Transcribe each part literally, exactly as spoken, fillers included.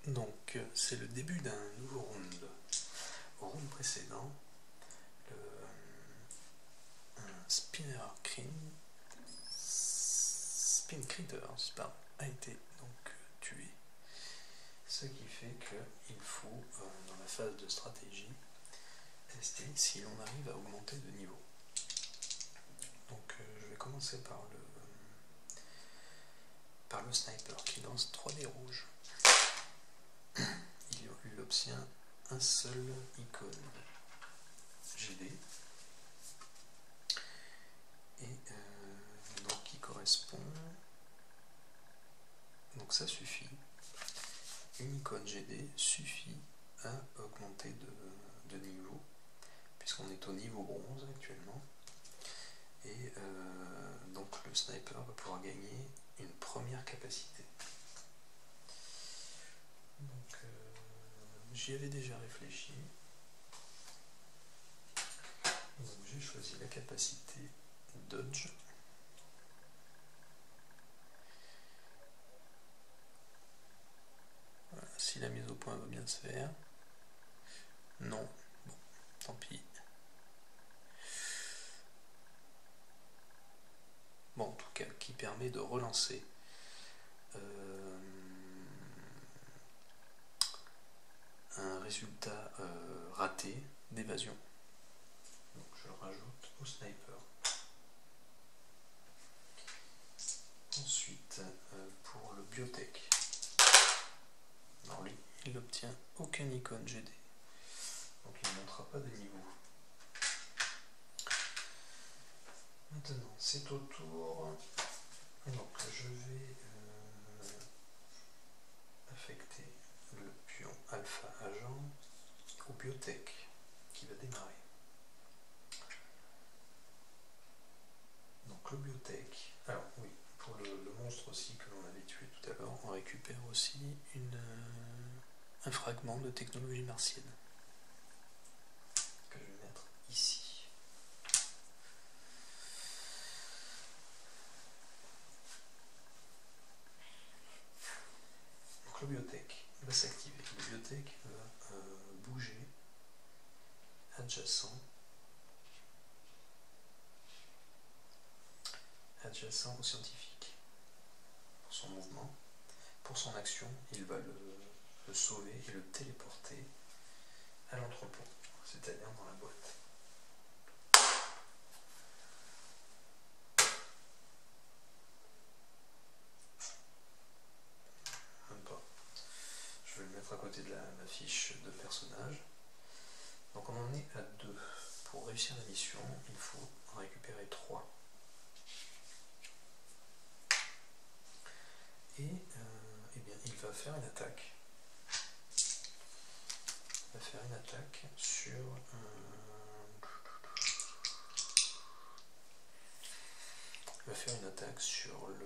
Donc c'est le début d'un nouveau round. Au round précédent, le un spinner crane, spin critters pardon, a été donc tué. Ce qui fait qu'il faut, euh, dans la phase de stratégie, tester si l'on arrive à augmenter de niveau. Donc euh, je vais commencer par le, par le sniper qui lance trois dés rouges. Il, il obtient un seul icône G D et euh, donc qui correspond, donc ça suffit, une icône G D suffit à augmenter de, de niveau puisqu'on est au niveau bronze actuellement et euh, donc le sniper va pouvoir gagner une première capacité. Donc euh, j'y avais déjà réfléchi. Donc j'ai choisi la capacité Dodge. Voilà, si la mise au point va bien se faire. Non, bon, tant pis. Bon, en tout cas, qui permet de relancer euh, un résultat euh, raté d'évasion. Donc je le rajoute au sniper. Ensuite, euh, pour le biotech, alors lui, il n'obtient aucun icône G D, donc il ne montera pas de niveau. Maintenant, c'est au tour, donc je vais euh, affecter le pion alpha agent au biotech qui va démarrer. Donc le biotech, alors oui, pour le, le monstre aussi que l'on avait tué tout à l'heure, on récupère aussi une, euh, un fragment de technologie martienne que je vais mettre ici. Donc le biotech va s'activer. Le biotech va euh, bouger adjacent adjacent au scientifique pour son mouvement. Pour son action, il va le, le sauver et le téléporter à l'entrepôt, c'est-à-dire dans la boîte. Même pas. Je vais le mettre à côté de la, la fiche de personnage. Donc on en est à deux. Pour réussir la mission, il faut en récupérer trois. Et euh, eh bien, il va faire une attaque. Il va faire une attaque sur euh, il va faire une attaque sur le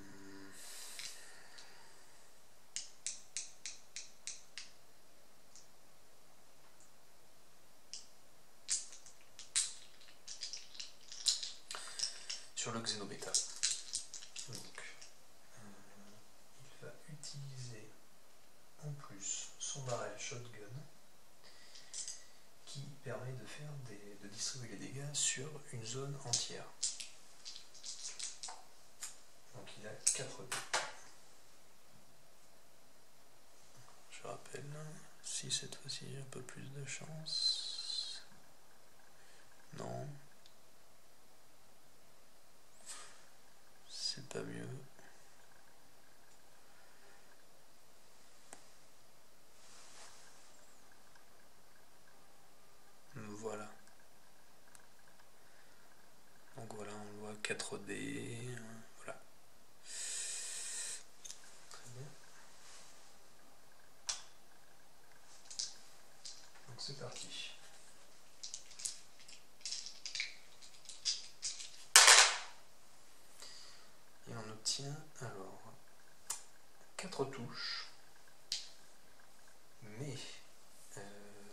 sur le xénobêta. Donc euh, il va utiliser en plus son barrel shotgun qui permet de faire des, de distribuer les dégâts sur une zone entière. Donc il a quatre dés. Je rappelle, si cette fois-ci j'ai un peu plus de chance. Non. C'est pas mieux. Voilà. Donc voilà, on voit quatre dés. Voilà. Très bien. Donc c'est parti. Et on obtient alors quatre touches, mais euh,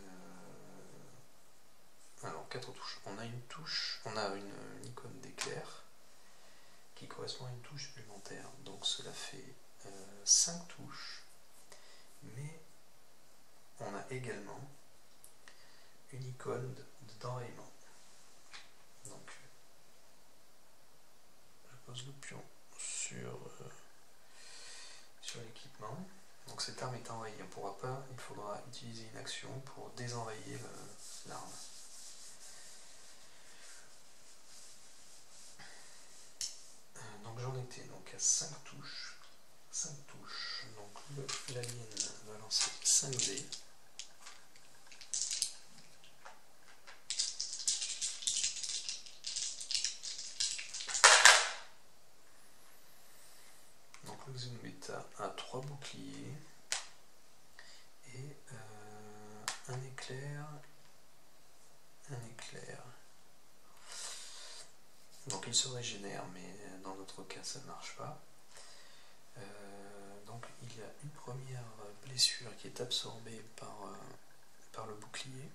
alors quatre touches. On a une touche, on a une, une icône d'éclair qui correspond à une touche supplémentaire. Donc cela fait euh, cinq touches, mais également une icône d'enrayement. Donc je pose le pion sur, euh, sur l'équipement. Donc cette arme est enrayée. On ne pourra pas, il faudra utiliser une action pour désenrayer l'arme. Donc j'en étais donc à cinq touches. cinq touches. Donc l'alien va lancer cinq dés. Donc le Xenobeta a trois boucliers et euh, un éclair. Un éclair. Donc il se régénère, mais dans notre cas ça ne marche pas. Euh, donc il y a une première blessure qui est absorbée par, euh, par le bouclier,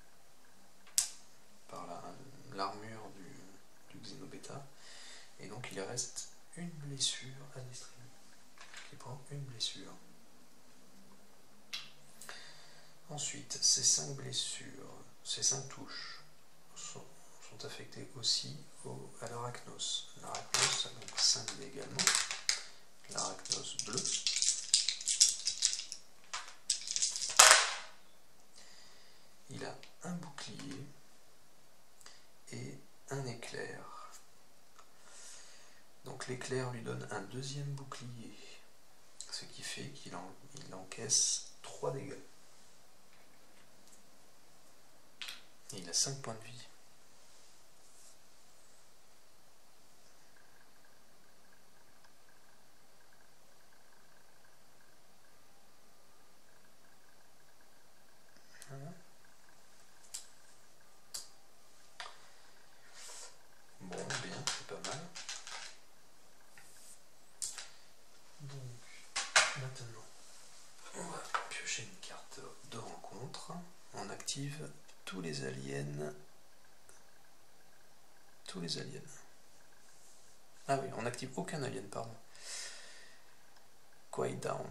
par l'armure la, du, du Xenobeta, et donc il reste une blessure à distribuer, qui prend une blessure. Ensuite, ces cinq blessures, ces cinq touches sont, sont affectées aussi au, à l'arachnos. L'arachnos a donc cinq dés également. L'arachnos bleu. Il a un bouclier et un éclair. Donc l'éclair lui donne un deuxième bouclier, ce qui fait qu'il en, il encaisse trois dégâts. Et il a cinq points de vie. Voilà. Bon, bien, c'est pas mal. Donc, maintenant, on va piocher une carte de rencontre. On active tous les aliens. Tous les aliens. Ah oui, on n'active aucun alien, pardon. Quiet down.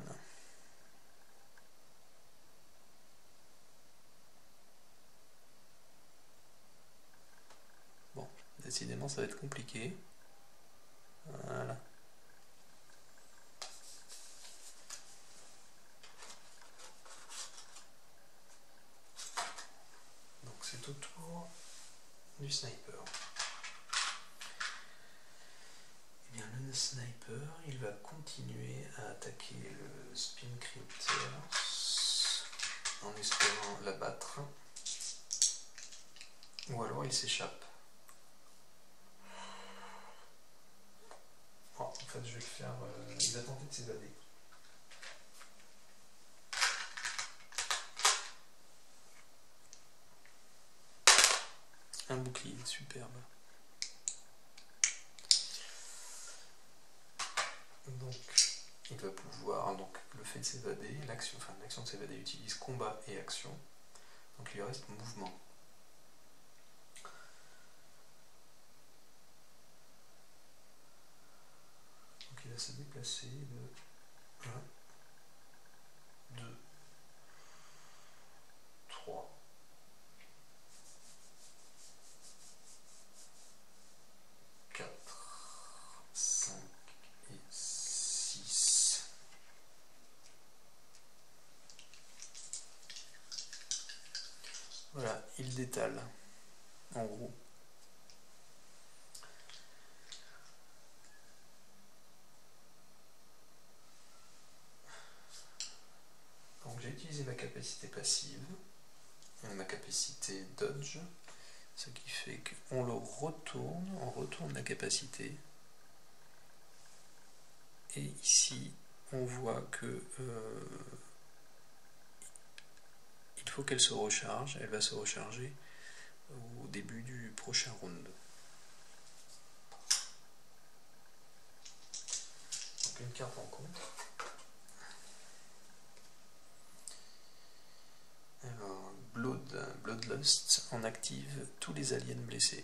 Bon, décidément ça va être compliqué. Voilà. Donc c'est au tour du sniper. Eh bien, le sniper, il va continuer à attaquer le Spin Crypter en espérant l'abattre. Ou alors il s'échappe. Oh, en fait, je vais le faire. Euh, il va tenter de s'évader. Un bouclier, superbe. Donc, il va pouvoir, donc le fait de s'évader, l'action, enfin l'action de s'évader utilise combat et action. Donc il lui reste mouvement. Donc il va se déplacer de un, deux, trois, quatre, cinq et six. Voilà, il détale, en gros. Donc j'ai utilisé ma capacité passive, ma capacité dodge, ce qui fait qu'on le retourne, on retourne la capacité. Et ici, on voit que euh, il faut qu'elle se recharge, elle va se recharger au début du prochain round. Donc une carte en compte. Alors, Blood, Bloodlust, on active tous les aliens blessés.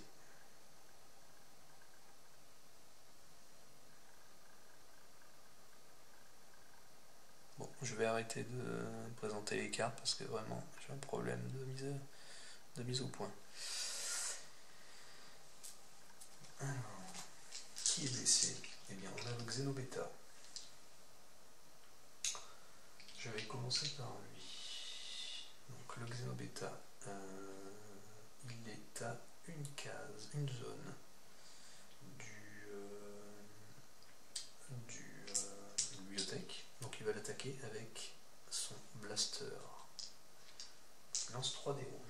Bon, je vais arrêter de présenter les cartes parce que vraiment j'ai un problème de mise, de mise au point. Alors, qui est blessé? Eh bien, on a le Xenobeta. Je vais commencer par lui. Donc, le Xenobeta, euh, il est à une case, une zone du, euh, du euh, bibliothèque. Donc, il va l'attaquer avec son blaster. Il lance trois dés rouges.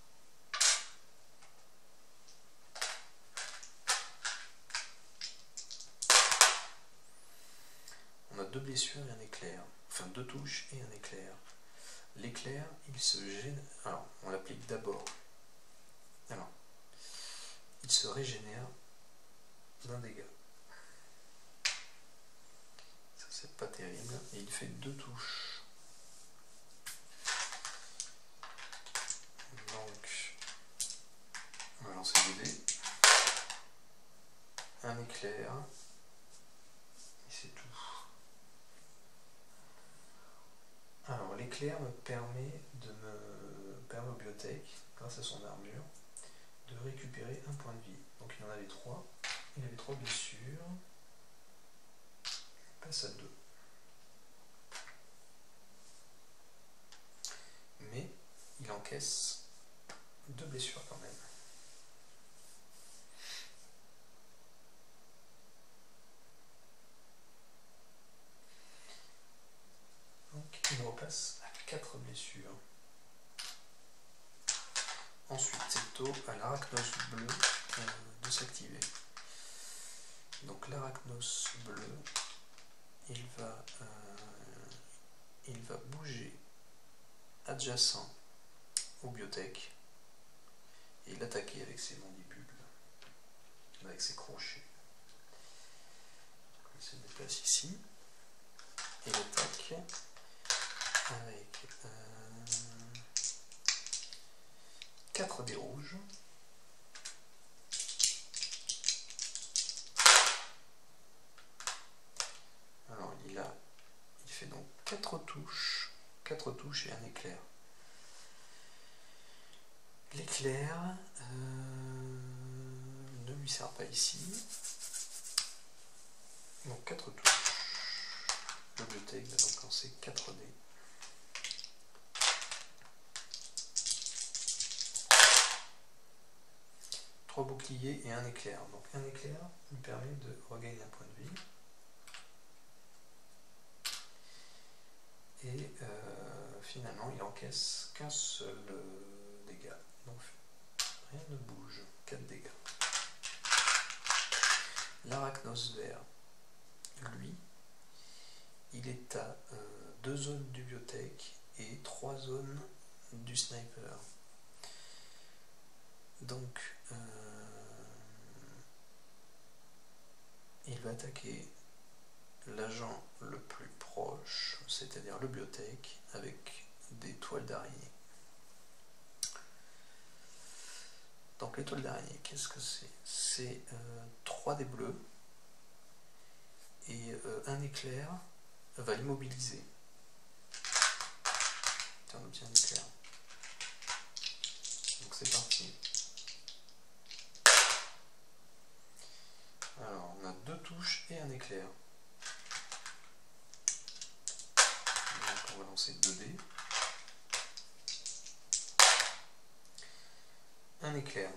On a deux blessures et un éclair. Enfin, deux touches et un éclair. L'éclair, il se gêne. Alors, on l'applique d'abord. Alors, il se régénère d'un dégât. Ça, c'est pas terrible. Et il fait deux touches. Donc, on va lancer deux dés. Un éclair. Et c'est tout. Alors, l'éclair me permet de me permet au bibliothèque, grâce à son armure, de récupérer un point de vie. Donc il en avait trois. Il avait trois blessures. Il passe à deux. Mais il encaisse deux blessures quand même. Donc il repasse à quatre blessures. Ensuite, c'est au à l'arachnos bleu euh, de s'activer. Donc l'arachnos bleu, il va, euh, il va bouger adjacent au bibliothèque et l'attaquer avec ses mandibules, avec ses crochets. Il se déplace ici et l'attaque avec euh, quatre dés rouges. Alors il a, il fait donc quatre touches, quatre touches et un éclair. L'éclair euh, ne lui sert pas ici. Donc quatre touches. Le bibliothèque va donc lancer quatre dés. trois boucliers et un éclair. Donc un éclair lui permet de regagner un point de vie. Et euh, finalement il encaisse qu'un seul euh, dégât. Donc rien ne bouge. quatre dégâts. L'arachnos vert, lui, il est à euh, deux zones du bibliothèque et trois zones du sniper. Donc euh, il va attaquer l'agent le plus proche, c'est-à-dire le bibliothèque, avec des toiles d'araignée. Donc les toiles d'araignée, qu'est-ce que c'est? C'est euh, trois dés bleus et euh, un éclair va l'immobiliser. On obtient un éclair. Donc c'est parti. Alors on a deux touches et un éclair. Donc on va lancer deux dés. Un éclair.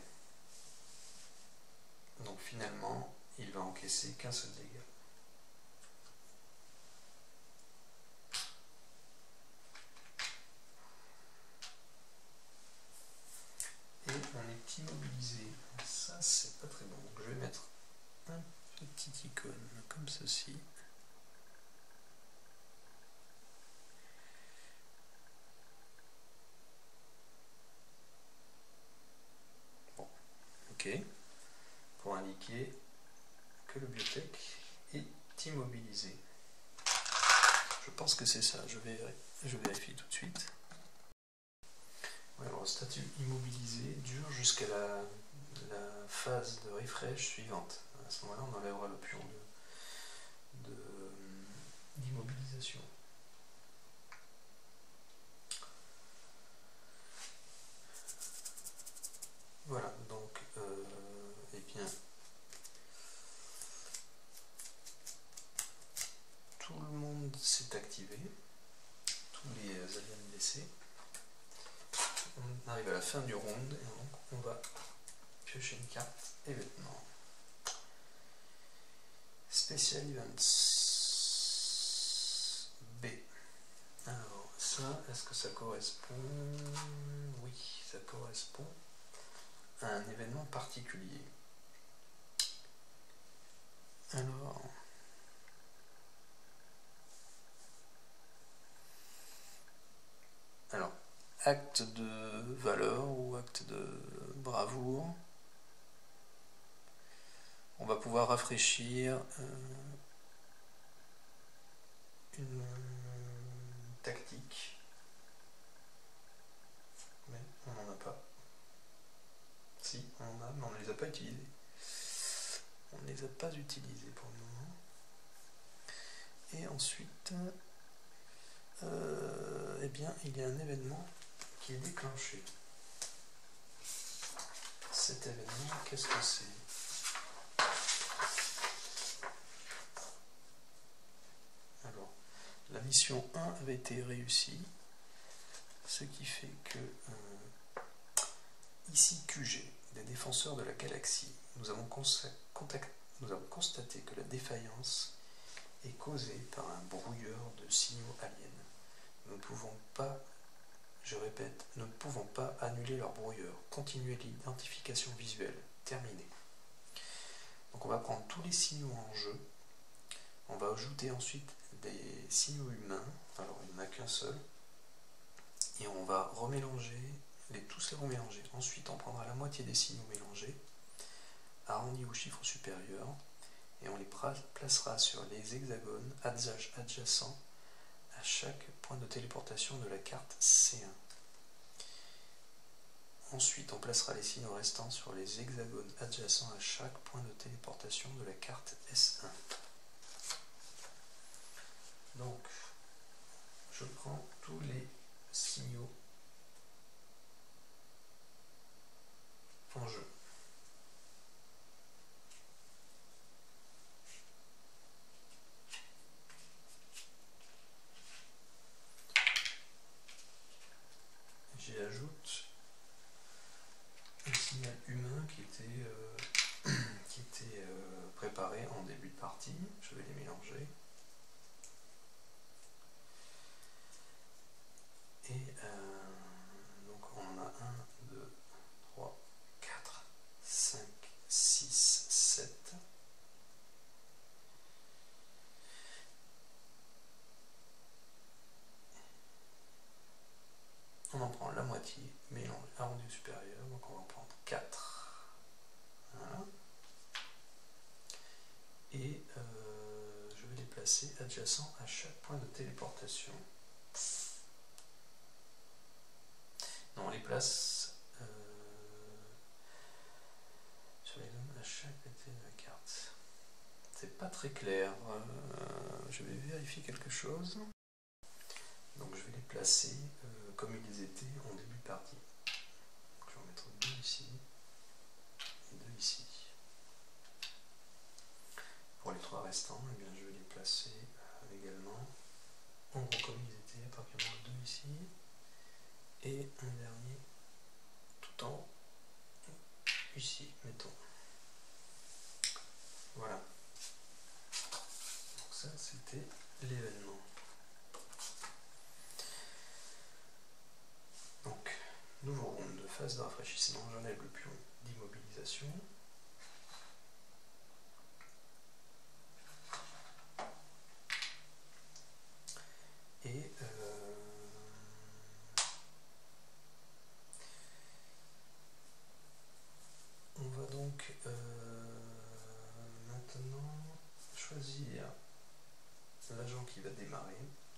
Donc finalement, il va encaisser qu'un seul dégât. Et on est immobilisé. Ça, c'est pas très bon. Donc je vais mettre un petit icône comme ceci. Bon, ok. Pour indiquer que le bibliothèque est immobilisé. Je pense que c'est ça. Je, vais, je vérifie tout de suite. Ouais, alors, le statut immobilisé dure jusqu'à la, la phase de refresh suivante. À ce moment-là, on enlèvera l'option de, de, d'immobilisation. laisser. On arrive à la fin du round et donc on va piocher une carte événement. Special Events B. Alors ça, est-ce que ça correspond? Oui, ça correspond à un événement particulier. Alors, alors acte de valeur ou acte de bravoure. On va pouvoir rafraîchir euh, une tactique, mais on n'en a pas. Si, on en a, mais on ne les a pas utilisés. On ne les a pas utilisés pour le moment. Et ensuite, euh, eh bien, il y a un événement qui est déclenché. Cet événement, qu'est-ce que c'est? Alors, la mission un avait été réussie, ce qui fait que euh, ici Q G, des défenseurs de la galaxie, nous avons, contact, nous avons constaté que la défaillance est causée par un brouilleur de signaux aliens. Nous ne pouvons pas, je répète, nous ne pouvons pas annuler leur brouilleur. Continuer l'identification visuelle. Terminé. Donc on va prendre tous les signaux en jeu. On va ajouter ensuite des signaux humains. Alors il n'y en a qu'un seul. Et on va remélanger, les, tous les remélanger. Ensuite on prendra la moitié des signaux mélangés, arrondis au chiffre supérieur, et on les placera sur les hexagones adjacents à chaque point de téléportation de la carte C un. Ensuite, on placera les signaux restants sur les hexagones adjacents à chaque point de téléportation de la carte S un. Donc, je prends tous les signaux en jeu. J'y ajoute un signal humain qui était, euh, qui était euh, préparé en début de partie. Je vais les mélanger. Et euh, donc on en a un, deux, trois, quatre, cinq, six, sept. On en prend la moitié, mélange arrondi supérieur, donc on va en prendre quatre. Voilà. Et euh, je vais les placer adjacents à chaque point de téléportation. Non, on les place euh, sur les zones à chaque côté de la carte. C'est pas très clair. Euh, je vais vérifier quelque chose. Donc je vais les placer euh, comme ils étaient en début de partie. Donc, je vais en mettre deux ici et deux ici. Pour les trois restants, eh bien, je vais les placer euh, également en gros comme ils étaient, à partir de deux ici et un dernier tout en haut ici, mettons. Voilà. Donc ça c'était l'événement. Donc, nouveau round de phase de rafraîchissement, j'enlève le pion d'immobilisation. Et euh, on va donc euh, maintenant choisir l'agent qui va démarrer.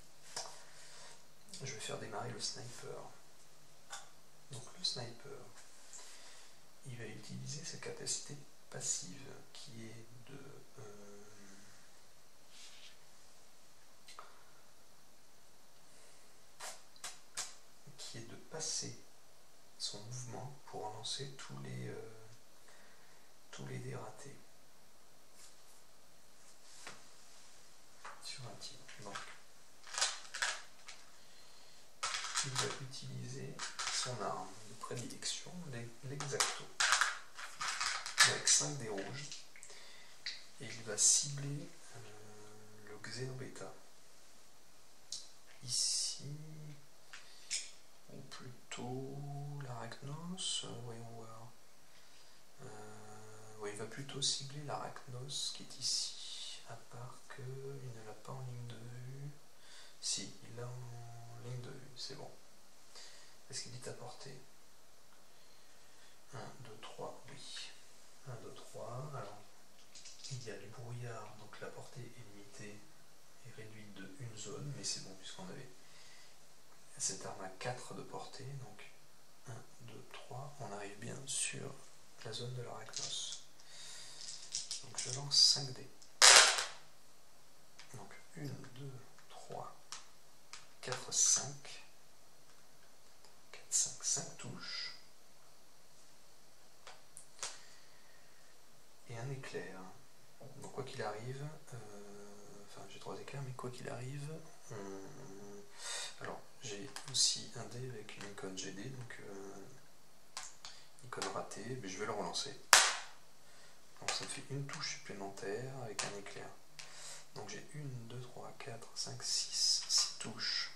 Je vais faire démarrer le sniper. Donc le sniper, il va utiliser sa capacité passive qui est de euh, qui est de passer son mouvement pour lancer tous les euh, tous les dés ratés sur un tir. Donc il va utiliser son arme de prédilection, l'exacto, avec cinq dés rouges, et il va cibler euh, le Xenobeta. Ici, ou plutôt l'Arachnos, euh, voyons voir. Euh, ouais, il va plutôt cibler l'Arachnos qui est ici, à part qu'il ne l'a pas en ligne de vue. Si, il l'a en ligne de vue, c'est bon. Est-ce qu'il est à portée? un, deux, trois, oui. un, deux, trois. Alors, il y a du brouillard, donc la portée est limitée et réduite de une zone, mais c'est bon puisqu'on avait cette arme à quatre de portée, donc un, deux, trois, on arrive bien sur la zone de l'Arachnos. Donc je lance cinq dés. Donc un, deux, trois, quatre, cinq. quatre, cinq, cinq touches. Et un éclair. Donc quoi qu'il arrive, euh, enfin j'ai trois éclairs, mais quoi qu'il arrive, on... alors j'ai aussi un dé avec une icône G D, donc euh, icône ratée, mais je vais le relancer. Donc ça me fait une touche supplémentaire avec un éclair. Donc j'ai un, deux, trois, quatre, cinq, six, six touches.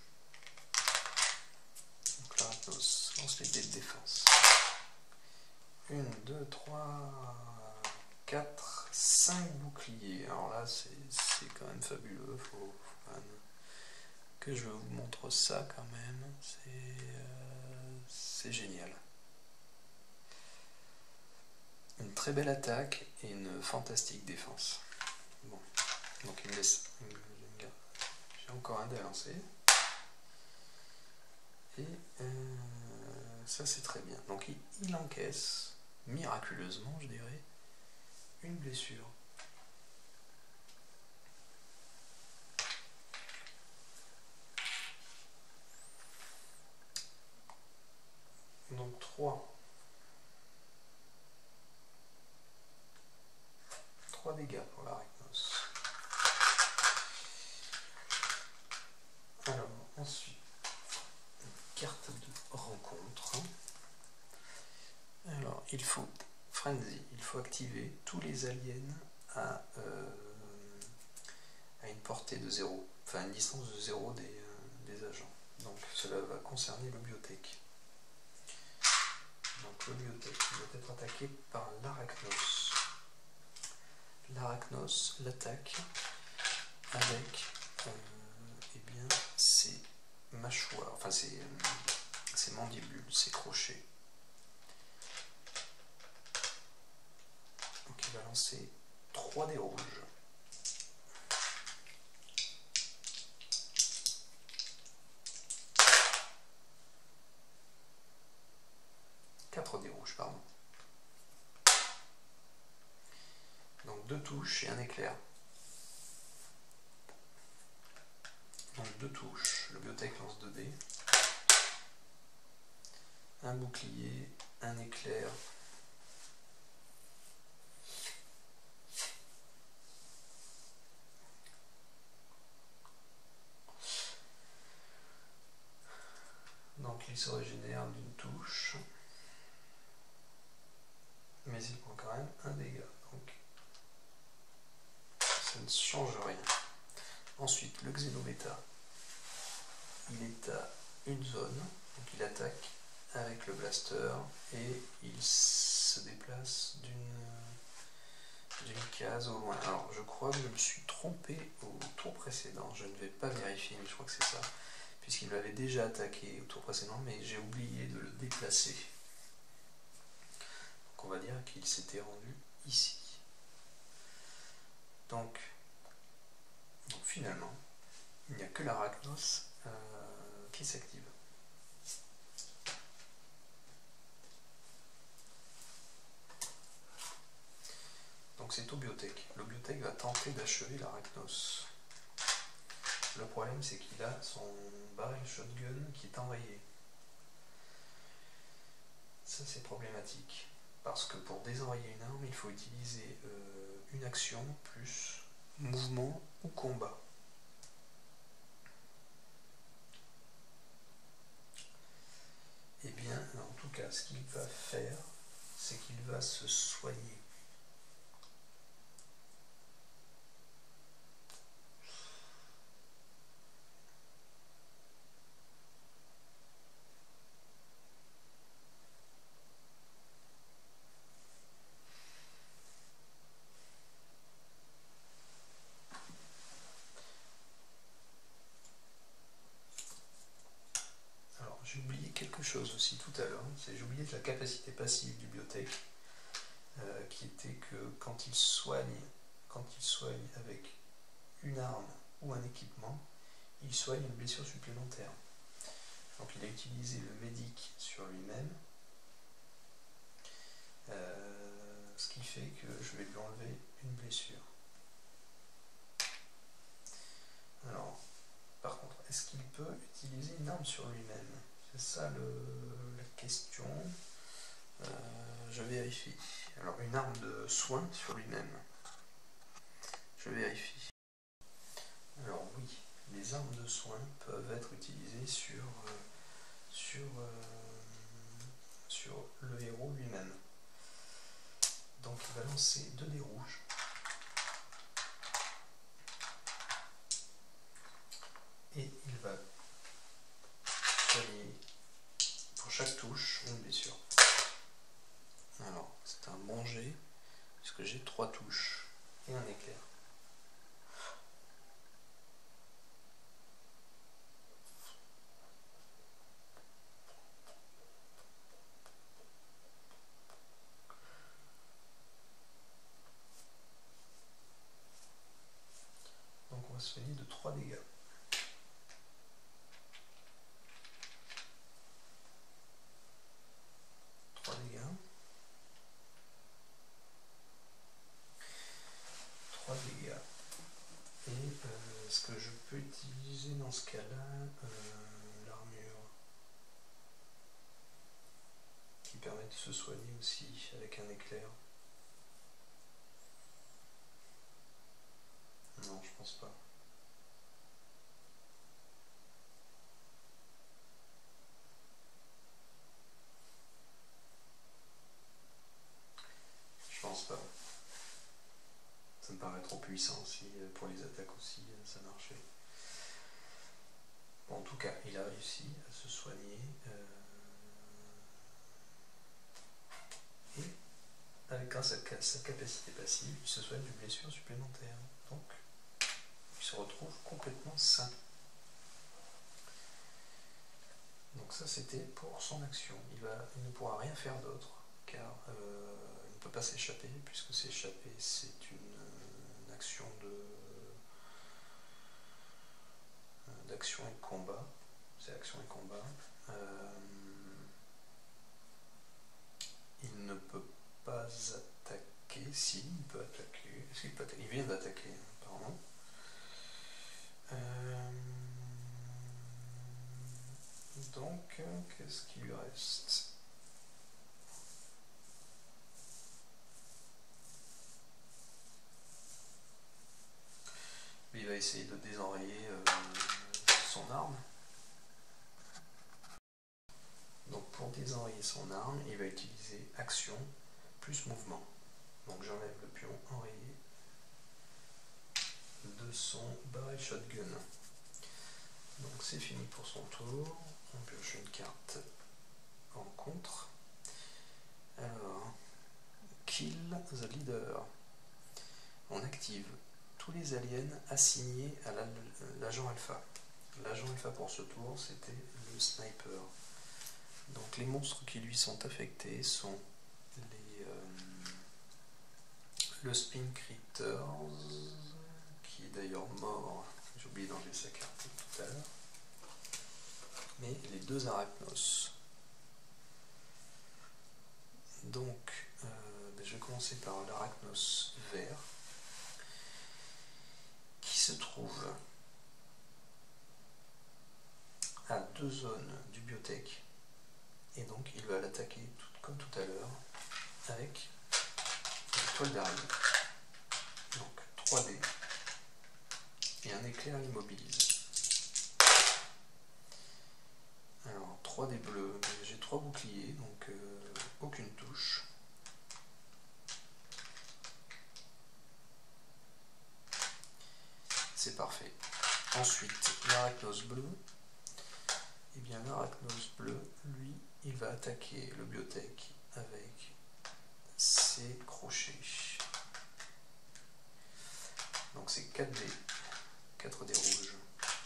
Donc l'Arachnos lance les dés de défense. un, deux, trois, quatre, cinq boucliers. Alors là c'est quand même fabuleux, faut, faut quand même que je vous montre ça quand même, c'est euh, génial. Une très belle attaque et une fantastique défense. Bon, donc il me laisse, j'ai encore un dé à lancer. Et euh, ça c'est très bien. Donc il, il encaisse, miraculeusement je dirais, une blessure. Donc trois. trois dégâts pour l'Arachnos. Alors ensuite, une carte de rencontre. Alors il faut Frenzy, il faut activer tous les aliens à, euh, à une portée de zéro, enfin une distance de zéro des, euh, des agents. Donc cela va concerner le biotech. Donc le biotech doit être attaqué par l'Arachnos. L'Arachnos l'attaque avec euh, eh bien, ses mâchoires, enfin ses, ses mandibules, ses crochets. Donc il va lancer trois dés rouges. quatre dés rouges, pardon. Donc deux touches et un éclair. Donc deux touches, le biotech lance deux dés. Un bouclier, un éclair. Donc il se régénère d'une touche. Mais il prend quand même un dégât. Donc ça ne change rien. Ensuite, le Xenobeta, il est à une zone, donc il attaque avec le blaster et il se déplace d'une d'une case au loin. Alors je crois que je me suis trompé au tour précédent, je ne vais pas vérifier, mais je crois que c'est ça, puisqu'il m'avait déjà attaqué au tour précédent, mais j'ai oublié de le déplacer. Donc on va dire qu'il s'était rendu ici. Donc, donc finalement, il n'y a que l'Arachnos euh, qui s'active. Donc c'est au biotech. Le biotech va tenter d'achever l'Arachnos. Le problème c'est qu'il a son barrel shotgun qui est enrayé. Ça c'est problématique. Parce que pour désenrayer une arme, il faut utiliser euh, une action plus mouvement ou combat. ce qu'il va faire, c'est qu'il va se soigner. J'ai oublié quelque chose aussi tout à l'heure, c'est j'ai oublié la capacité passive du biotech, euh, qui était que quand il soigne, quand il soigne avec une arme ou un équipement, il soigne une blessure supplémentaire. Donc il a utilisé le médic sur lui-même, euh, ce qui fait que je vais lui enlever une blessure. Alors, par contre, est-ce qu'il peut utiliser une arme sur lui-même? C'est ça le, la question. Euh, je vérifie. Alors, une arme de soin sur lui-même. Je vérifie. Alors oui, les armes de soin peuvent être utilisées sur, euh, sur, euh, sur le héros lui-même. Donc il va lancer deux dés rouges. Et il va soigner pour chaque touche une blessure. Alors, c'est un bon jet, puisque j'ai trois touches et un éclair. Donc on va soigner de trois dégâts. trois dégâts. trois dégâts. Et euh, est-ce que je peux utiliser dans ce cas-là euh, l'armure qui permet de se soigner aussi avec un éclair? Non, je pense pas. Je pense pas. Ça me paraît trop puissant aussi, pour les attaques aussi, ça marchait. Bon, en tout cas, il a réussi à se soigner. Euh, et avec sa, sa capacité passive, il se soigne d'une blessure supplémentaire. Donc, il se retrouve complètement sain. Donc ça, c'était pour son action. Il, va, il ne pourra rien faire d'autre, car euh, il ne peut pas s'échapper, puisque s'échapper, c'est une, une action de d'action et de combat. C'est action et combat. Euh, il ne peut pas attaquer. Si, il peut attaquer. Est-ce qu'il peut attaquer? Il vient d'attaquer, pardon. Euh, donc, qu'est-ce qui lui reste? Il va essayer de désenrayer euh, son arme. Donc pour désenrayer son arme, il va utiliser action plus mouvement. Donc j'enlève le pion enrayé de son barrel shotgun. Donc c'est fini pour son tour. On pioche une carte en contre. Alors, kill the leader. On active tous les aliens assignés à l'agent alpha. L'agent alpha pour ce tour, c'était le sniper. Donc les monstres qui lui sont affectés sont les, euh, le Spin Critters, qui est d'ailleurs mort, j'ai oublié d'enlever sa carte tout à l'heure, mais les deux Arachnos. Donc euh, ben je vais commencer par l'Arachnos vert, qui se trouve à deux zones du biotech, et donc il va l'attaquer comme tout à l'heure avec une toile d'araignée. Donc trois dés et un éclair l'immobilise. Alors trois dés bleus, j'ai trois trois boucliers, donc euh, aucune touche. C'est parfait. Ensuite, l'arachnos bleu. Et bien l'arachnos bleu, lui, il va attaquer le biotech avec ses crochets. Donc c'est quatre dés, quatre dés rouges.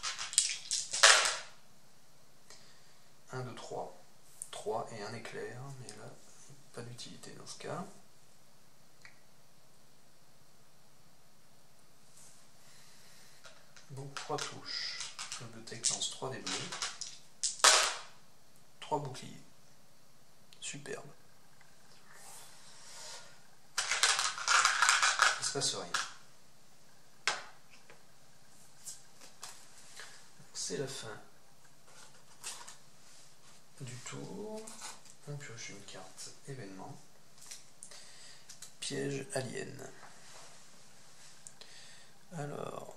un, deux, trois. trois et un éclair, mais là, pas d'utilité dans ce cas. Donc trois touches. Le biotech lance trois dés bleus. trois boucliers. Superbe. Il ne se passe rien. C'est la fin du tour. On pioche une carte événement. Piège alien. Alors.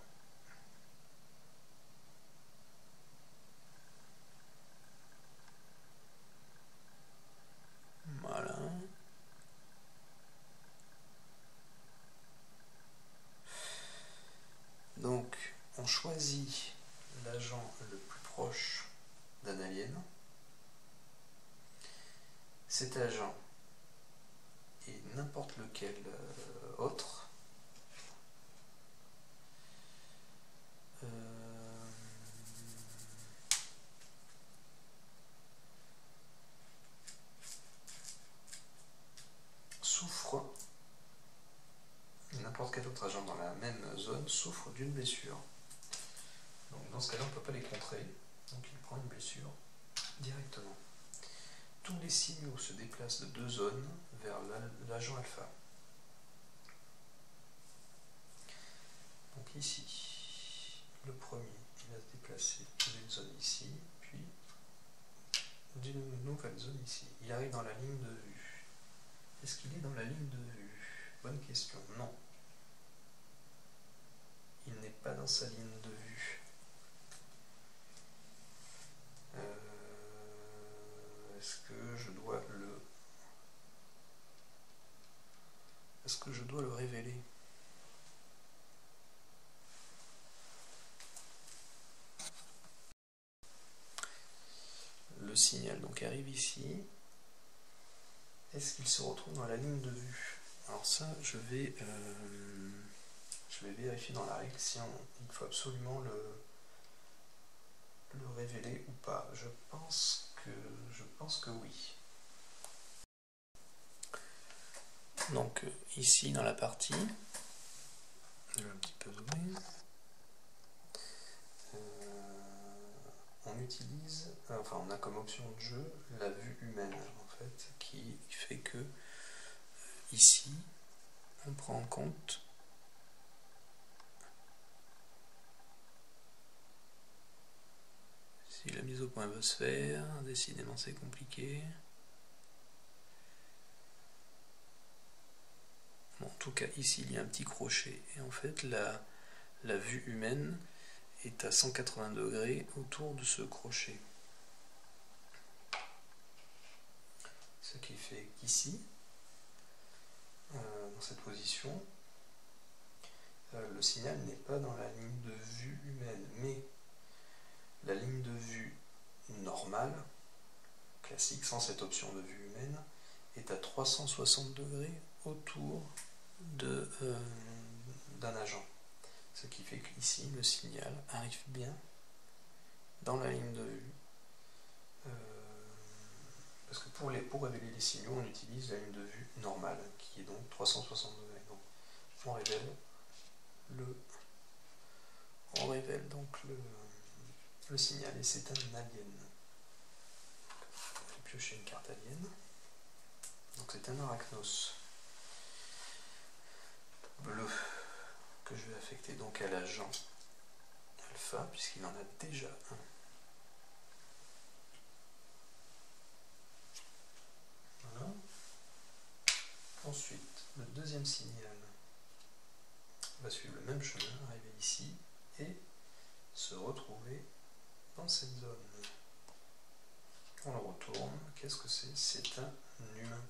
Voilà. Donc, on choisit l'agent le plus proche d'un alien. Cet agent et n'importe lequel euh, autre euh, souffre, n'importe quel autre agent dans la même zone souffre d'une blessure. Donc dans ce cas-là, on ne peut pas les contrer, donc il prend une blessure directement. Tous les signaux se déplacent de deux zones vers l'agent alpha. Donc ici, le premier, il va se déplacer d'une zone ici, puis d'une nouvelle zone ici. Il arrive dans la ligne de vue. Est-ce qu'il est dans la ligne de vue? Bonne question. Non. Il n'est pas dans sa ligne de vue. Euh, Est-ce que je dois le... Est-ce que je dois le révéler? Le signal donc arrive ici. Est-ce qu'il se retrouve dans la ligne de vue? Alors ça, je vais, euh, je vais vérifier dans la règle si on, il faut absolument le, le révéler ou pas. Je pense que, je pense que oui. Donc ici dans la partie, je vais un petit peu zoomer. On utilise, enfin on a comme option de jeu la vue humaine en fait, qui fait que ici on prend en compte si la mise au point veut se faire, décidément c'est compliqué. Bon, en tout cas ici il y a un petit crochet et en fait la, la vue humaine est à cent quatre-vingts degrés autour de ce crochet. Ce qui fait qu'ici, euh, dans cette position, euh, le signal n'est pas dans la ligne de vue humaine, mais la ligne de vue normale, classique, sans cette option de vue humaine, est à trois cent soixante degrés autour de, euh, d'un agent. Ce qui fait qu'ici, le signal arrive bien dans la ligne de vue. Euh, parce que pour, les, pour révéler les signaux, on utilise la ligne de vue normale, qui est donc trois cent soixante degrés. Donc, on révèle le, on révèle donc le, le signal, et c'est un alien. Je vais piocher une carte alien. Donc c'est un arachnos bleu que je vais affecter donc à l'agent alpha, puisqu'il en a déjà un. Voilà. Ensuite, le deuxième signal va suivre le même chemin, arriver ici et se retrouver dans cette zone. On le retourne. Qu'est-ce que c'est? C'est un humain.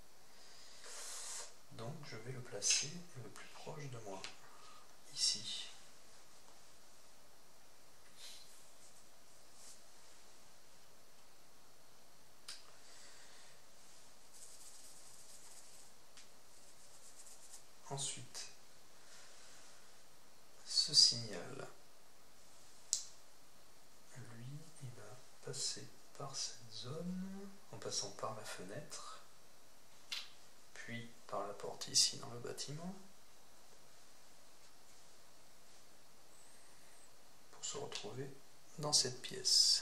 Donc je vais le placer le plus proche de moi. Ici. Ensuite, ce signal, lui, il va passer par cette zone, en passant par la fenêtre, puis par la porte ici dans le bâtiment, pour se retrouver dans cette pièce.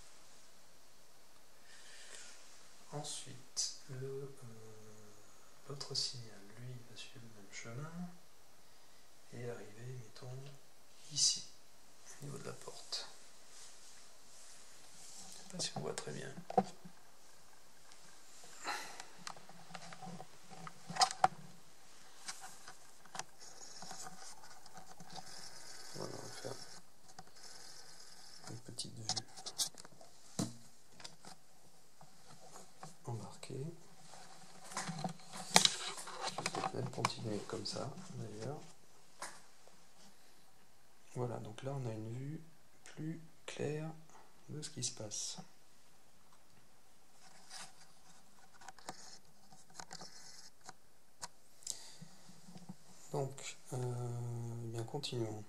Ensuite, le, euh, l'autre signal, lui, va suivre le même chemin et arriver, mettons, ici, au niveau de la porte. Je ne sais pas si on voit très bien. Voilà, on va faire une petite vue embarquée. Je vais peut-être même continuer comme ça, d'ailleurs. Voilà, donc là on a une vue plus claire de ce qui se passe. Donc, euh, bien continuons.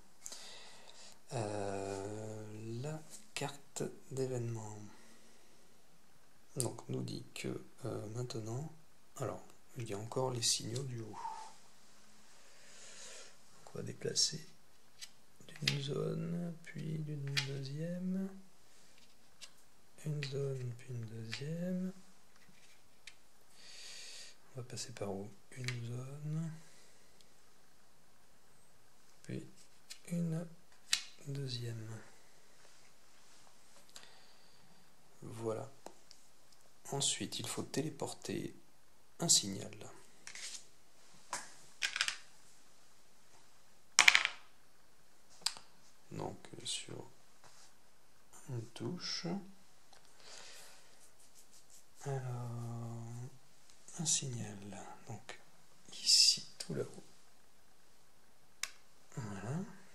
Euh, la carte d'événement donc nous dit que euh, maintenant, alors il y a encore les signaux du haut. Donc, on va déplacer d'une zone, puis d'une deuxième, une zone, puis une deuxième. On va passer par où? Une zone, puis une deuxième. Voilà. Ensuite, il faut téléporter un signal. Donc, sur une touche. Alors, un signal. Donc, ici, tout là-haut. Voilà.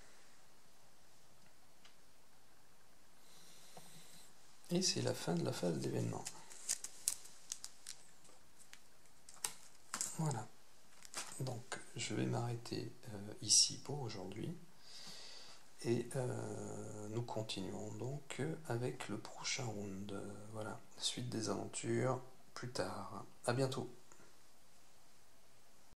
Et c'est la fin de la phase d'événement. Voilà. Donc, je vais m'arrêter euh, ici pour aujourd'hui. Et euh, nous continuons donc avec le prochain round. Voilà, suite des aventures plus tard. À bientôt.